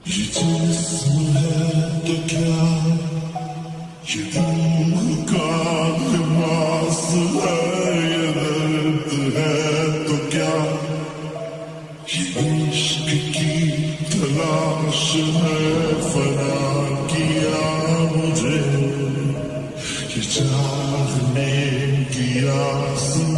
ये जिस्म है तो क्या, ये रूह का लिबास है, ये दर्द है तो क्या, ये इश्क की तलाश है, फना किया मुझे ये चाहने की आस